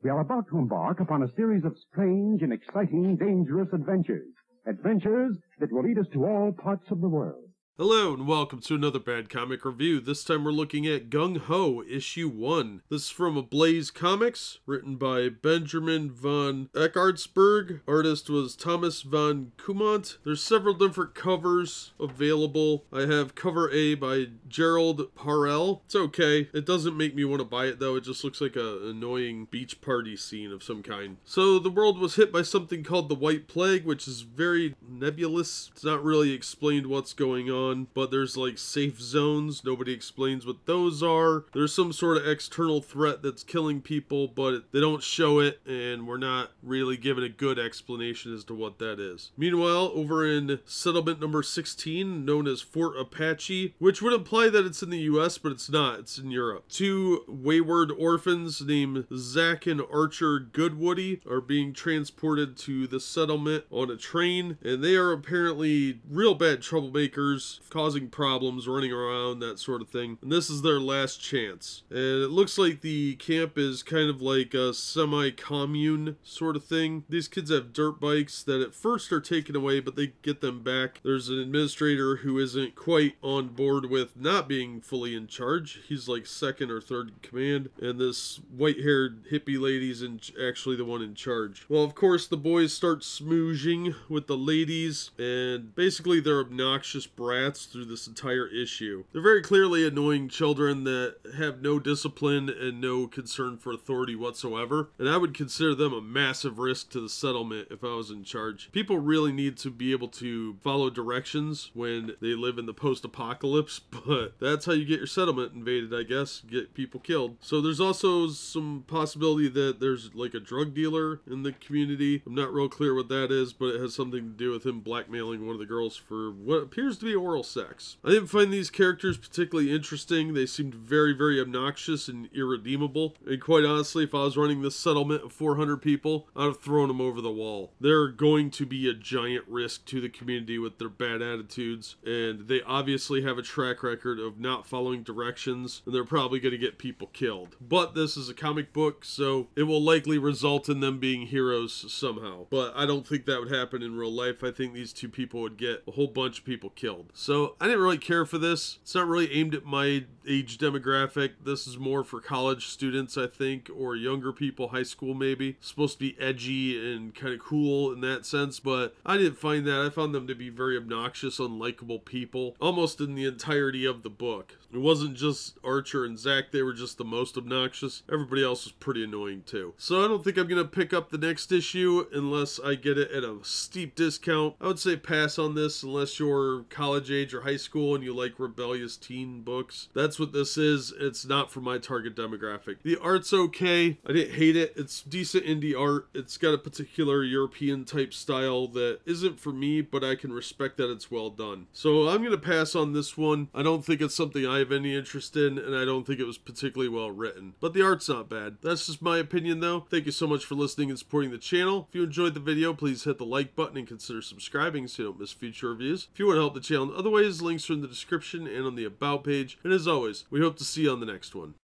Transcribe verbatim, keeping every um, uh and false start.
We are about to embark upon a series of strange and exciting, dangerous adventures. Adventures that will lead us to all parts of the world. Hello and welcome to another Bad Comic Review. This time we're looking at Gung-Ho, Issue one. This is from Ablaze Comics, written by Benjamin von Eckartsberg. Artist was Thomas von Kummant. There's several different covers available. I have cover A by Gerald, Parel. It's okay. It doesn't make me want to buy it though. It just looks like an annoying beach party scene of some kind. So the world was hit by something called the White Plague, which is very nebulous. It's not really explained what's going on. But there's like safe zones. Nobody explains what those are. There's some sort of external threat that's killing people, but they don't show it, and we're not really given a good explanation as to what that is. Meanwhile, over in settlement number sixteen, known as Fort Apache, which would imply that it's in the U S, but it's not. It's in Europe. Two wayward orphans named Zach and Archer Goodwoody are being transported to the settlement on a train, and they are apparently real bad troublemakers, causing problems, running around, that sort of thing. And this is their last chance. And it looks like the camp is kind of like a semi-commune sort of thing. These kids have dirt bikes that at first are taken away, but they get them back. There's an administrator who isn't quite on board with not being fully in charge. He's like second or third in command. And this white-haired hippie lady's in actually the one in charge. Well, of course, the boys start smoozing with the ladies, and basically they're obnoxious brats through this entire issue. They're very clearly annoying children that have no discipline and no concern for authority whatsoever, and I would consider them a massive risk to the settlement if I was in charge. People really need to be able to follow directions when they live in the post-apocalypse, but that's how you get your settlement invaded, I guess, get people killed. So there's also some possibility that there's like a drug dealer in the community. I'm not real clear what that is, but it has something to do with him blackmailing one of the girls for what appears to be oral sex. I didn't find these characters particularly interesting. They seemed very, very obnoxious and irredeemable. And quite honestly, if I was running this settlement of four hundred people, I'd have thrown them over the wall. They're going to be a giant risk to the community with their bad attitudes, and they obviously have a track record of not following directions, and they're probably going to get people killed. But this is a comic book, so it will likely result in them being heroes somehow. But I don't think that would happen in real life. I think these two people would get a whole bunch of people killed. So I didn't really care for this. It's not really aimed at my age demographic. This is more for college students, I think, or younger people, high school maybe. It's supposed to be edgy and kind of cool in that sense, but I didn't find that. I found them to be very obnoxious, unlikable people, almost in the entirety of the book. It wasn't just Archer and Zach, they were just the most obnoxious. Everybody else was pretty annoying too. So I don't think I'm going to pick up the next issue unless I get it at a steep discount. I would say pass on this unless you're college age or high school and you like rebellious teen books. That's what this is. It's not for my target demographic. The art's okay. I didn't hate it. It's decent indie art. It's got a particular European type style that isn't for me, but I can respect that it's well done. So I'm going to pass on this one. I don't think it's something I have any interest in, and I don't think it was particularly well written. But the art's not bad. That's just my opinion though. Thank you so much for listening and supporting the channel. If you enjoyed the video, please hit the like button and consider subscribing so you don't miss future reviews. If you want to help the channel in other ways, links are in the description and on the About page. And as always, we hope to see you on the next one.